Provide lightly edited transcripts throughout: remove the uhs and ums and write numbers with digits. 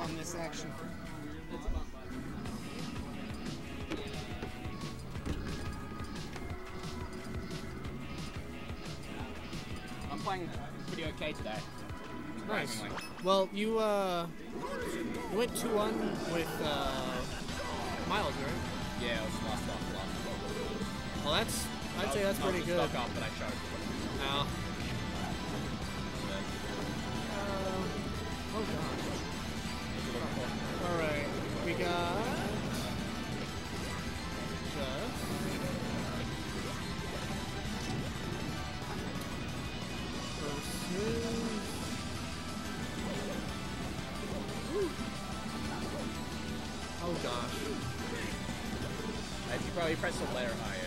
on this section. I'm playing pretty okay today. Nice. Well, you went 2-1 with Miles, right? Yeah, it was lost. Well, I'd say that's pretty good. Stuck up, but I showed. Now. Oh gosh. All right, we got Just. Versus. Oh gosh. If you probably press the layer higher.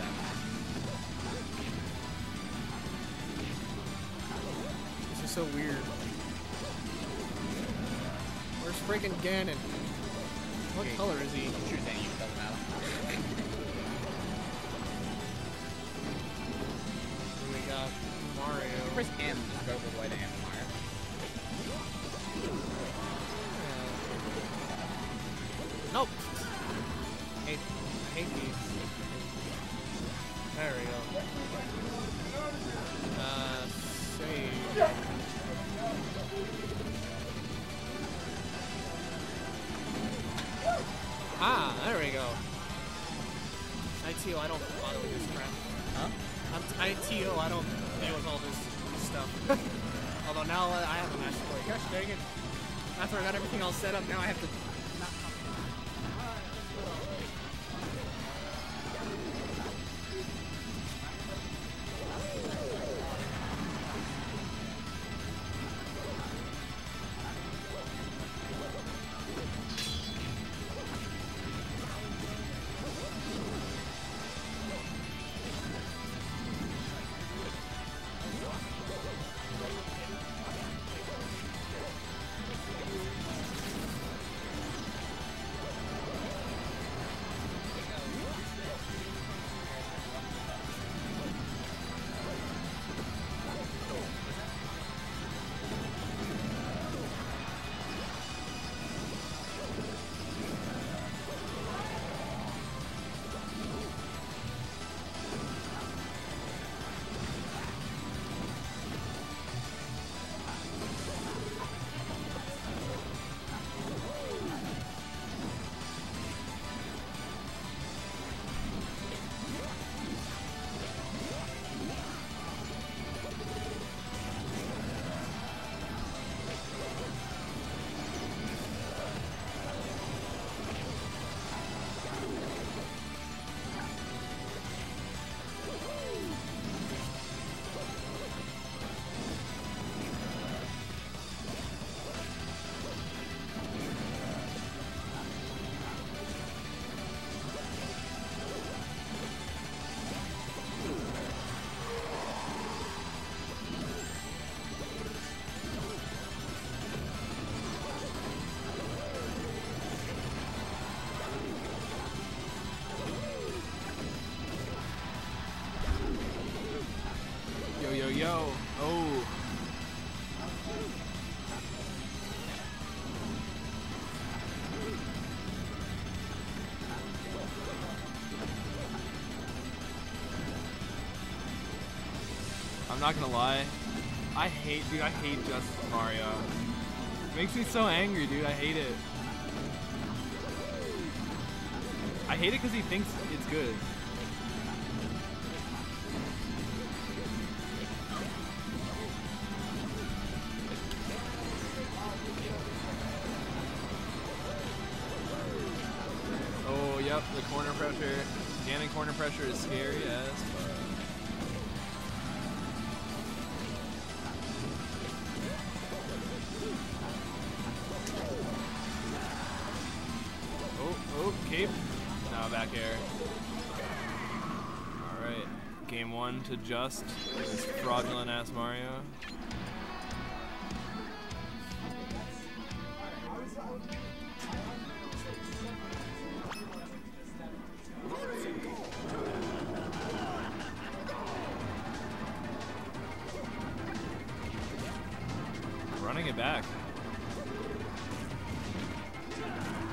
This is so weird. Where's freaking Ganon? What color is he? Choose any, it doesn't matter. And we got Mario. You press M, just go all the way to M, Mario. Nope. I hate these. There we go. Save. Ah, there we go. ITO, I don't bother with this crap. Huh? I'm ITO, I don't deal with all this stuff. Although now I have a master play. Gosh dang it. After I got everything all set up, now I have to not Yo. Oh. I'm not gonna lie. I hate Justice Mario. It makes me so angry, dude. I hate it. I hate it because he thinks it's good. Oh, yep, the corner pressure. Ganon corner pressure is scary as fuck. Oh, cape. Now back air. Alright. Game 1 to Just. This fraudulent ass Mario. Running it back.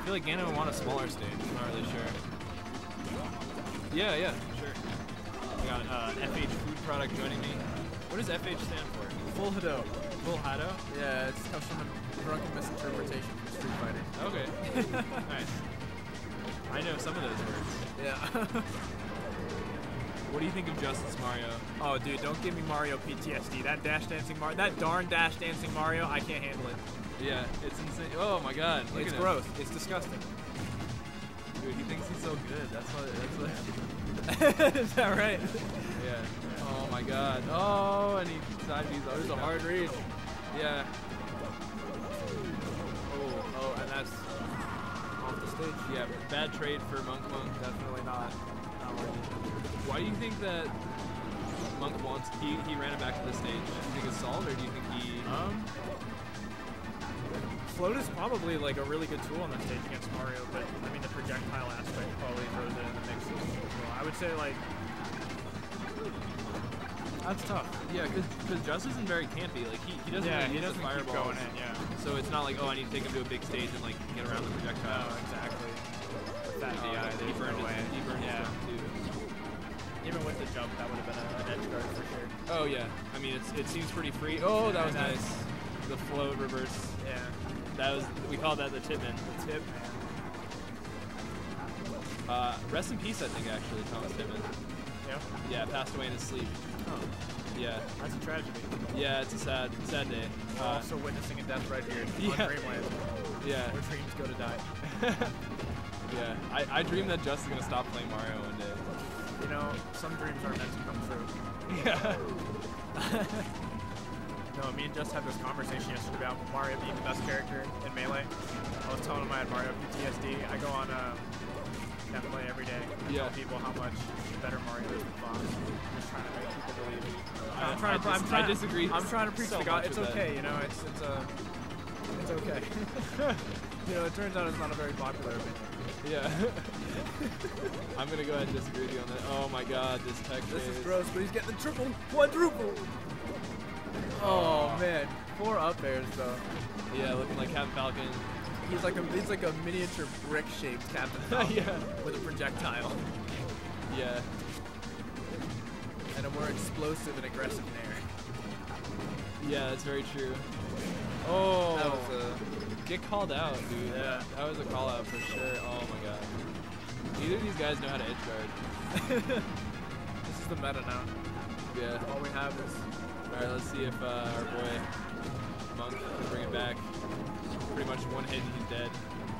feel like Ganon would want a smaller stage. I'm not really sure. Yeah, sure. We got FH Food Product joining me. What does FH stand for? Full Hado. Full Hado? Yeah, it comes from a drunken misinterpretation from Street Fighter. Okay. Nice. I know some of those words. Yeah. What do you think of Justice Mario? Oh, dude, don't give me Mario PTSD. That darn dash dancing Mario, I can't handle it. Yeah, it's insane. Oh my god. Look It's at him. gross. It's disgusting. Dude, he thinks he's so good. That's what. Is that right? Yeah. Oh my god. Oh, and he side B's. There's a hard reach. Yeah. Oh, and that's off the stage. Yeah. Bad trade for Monk. Definitely not worth it. Why do you think that Monk wants? He ran it back to the stage. Do you think it's solid, or do you think he? Float is probably like a really good tool on that stage against Mario, but I mean the projectile aspect probably throws it in the mix as well. I would say like that's tough. Yeah, because Justice isn't very campy. Like he doesn't. Yeah, really he use doesn't the keep fireballs. going in. Yeah. So it's not like, oh, I need to take him to a big stage and like get around the projectile. No, exactly. With that DI, He burned his Yeah. jump too. Even with the jump, that would have been an edge guard for sure. Oh yeah. I mean, it seems pretty free. Oh, that was nice. The float reverse. Yeah. We call that the tip man. The tip, man. Rest in peace, I think, actually, Thomas Tippmann. Yeah. Yeah, passed away in his sleep. Oh, Yeah. that's a tragedy. Yeah, it's a sad day. We're also witnessing a death right here Yeah. on Dreamland, Yeah. where dreams go to die. Yeah. I dream that Just is gonna stop playing Mario one day. You know, some dreams are meant to come true. Yeah. No, me and Just had this conversation yesterday about Mario being the best character in Melee. I was telling him I had Mario PTSD. I go on Netplay every day and Yeah. tell people how much better Mario is than Fox. I'm just trying to make people believe. I disagree. I'm trying to preach so to God. much It's with that. okay, you know. It's okay. You know, it turns out it's not a very popular opinion. Yeah. I'm gonna go ahead and disagree with you on that. Oh my god, this tech This phase. is gross, but he's getting the triple, quadruple. Oh man, 4 up airs though. Yeah, looking like Captain Falcon. He's like a miniature brick-shaped Captain Falcon Yeah. with a projectile Yeah. and a more explosive and aggressive air. Yeah, that's very true. Oh. That was Get called out, dude. Yeah. That was a call out for sure. Oh my god. Neither of these guys know how to edge guard. This is the meta now. Yeah. All we have is Alright, let's see if our boy Monk can bring it back. Pretty much one hit and he's dead.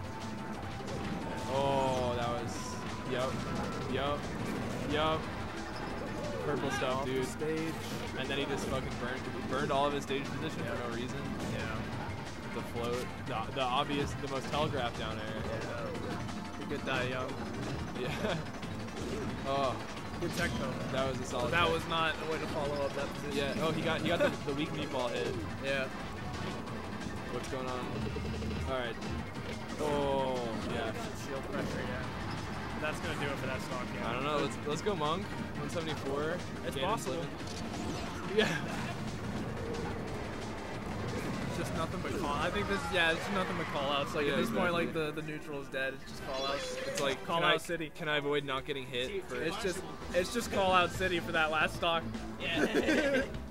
Oh, that was. Yup. Purple stuff, off the dude. stage. And then he just fucking burned all of his stage position for no reason. Yeah. The float, the obvious, the most telegraphed down air. You could die young. Yeah. Oh, Good tech though. that was a solid. That hit. was not a way to follow up that position. Yeah. Oh, he got the weak meatball hit. Yeah. What's going on? All right. Oh, yeah. Shield pressure, yeah. But that's gonna do it for that stock, yeah. I don't know. Let's go Monk. 174. It's Ganon's possible. living. Yeah. It's just nothing but call. I think this, it's just nothing but call outs. Like Yeah, at this point, exactly. like the neutral is dead. It's just call outs. It's like Call can out I- city. Can I avoid not getting hit? For It's just call out city for that last stock. Yeah.